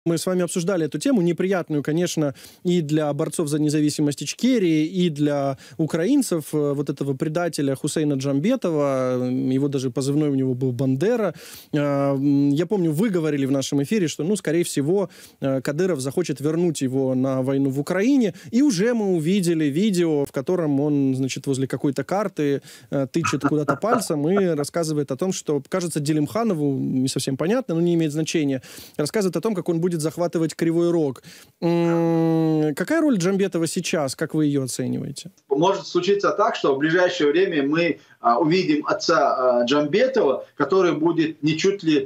Мы с вами обсуждали эту тему, неприятную, конечно, и для борцов за независимость Ичкерии, и для украинцев, вот этого предателя Хусейна Джамбетова, его даже позывной у него был Бандера. Я помню, вы говорили в нашем эфире, что, ну, скорее всего, Кадыров захочет вернуть его на войну в Украине, и уже мы увидели видео, в котором он, значит, возле какой-то карты тычет куда-то пальцем и рассказывает о том, что, кажется, Делимханову, не совсем понятно, но не имеет значения, рассказывает о том, как он будет захватывать Кривой Рог. Какая роль Джамбетова сейчас? Как вы ее оцениваете? Может случиться так, что в ближайшее время мы увидим отца Джамбетова, который будет ничуть ли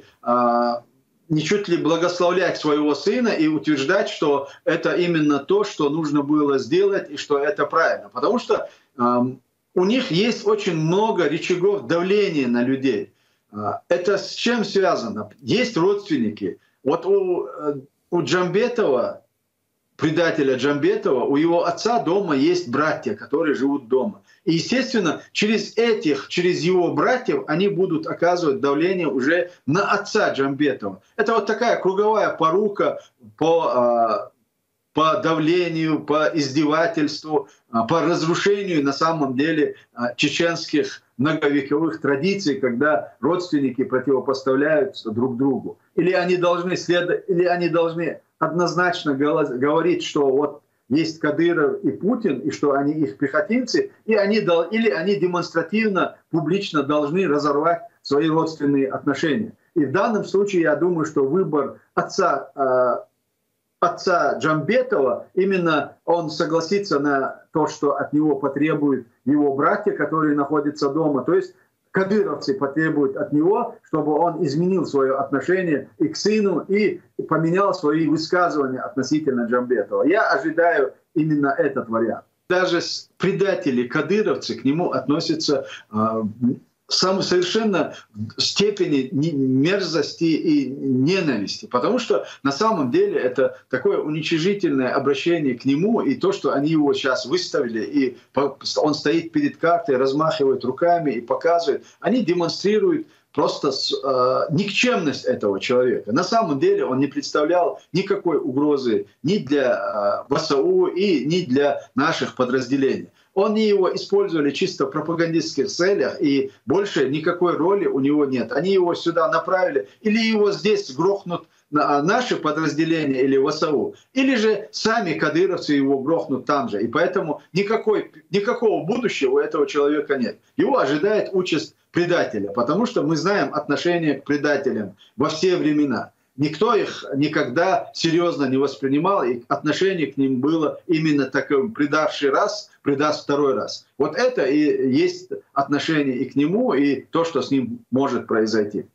благословлять своего сына и утверждать, что это именно то, что нужно было сделать и что это правильно. Потому что у них есть очень много рычагов давления на людей. Это с чем связано? Есть родственники. Вот у Джамбетова, предателя Джамбетова, у его отца дома есть братья, которые живут дома. И, естественно, через его братьев они будут оказывать давление уже на отца Джамбетова. Это вот такая круговая порука по давлению, по издевательству, по разрушению на самом деле чеченских многовековых традиций, когда родственники противопоставляются друг другу. Или они должны однозначно говорить, что вот есть Кадыров и Путин, и что они их пехотинцы, или они демонстративно, публично должны разорвать свои родственные отношения. И в данном случае я думаю, что выбор отца Джамбетова, именно он согласится на то, что от него потребуют его братья, которые находятся дома. То есть кадыровцы потребуют от него, чтобы он изменил свое отношение и к сыну, и поменял свои высказывания относительно Джамбетова. Я ожидаю именно этот вариант. Даже предатели-кадыровцы к нему относятся совершенно степени мерзости и ненависти. Потому что на самом деле это такое уничижительное обращение к нему, и то, что они его сейчас выставили, и он стоит перед картой, размахивает руками и показывает, они демонстрируют просто никчемность этого человека. На самом деле он не представлял никакой угрозы ни для ВСУ и ни для наших подразделений. Они его использовали чисто в пропагандистских целях, и больше никакой роли у него нет. Они его сюда направили, или его здесь грохнут наши подразделения или ВСУ, или же сами кадыровцы его грохнут там же. И поэтому никакого будущего у этого человека нет. Его ожидает участь предателя, потому что мы знаем отношение к предателям во все времена. Никто их никогда серьезно не воспринимал, и отношение к ним было именно таким: предавший раз, предаст второй раз. Вот это и есть отношение и к нему, и то, что с ним может произойти.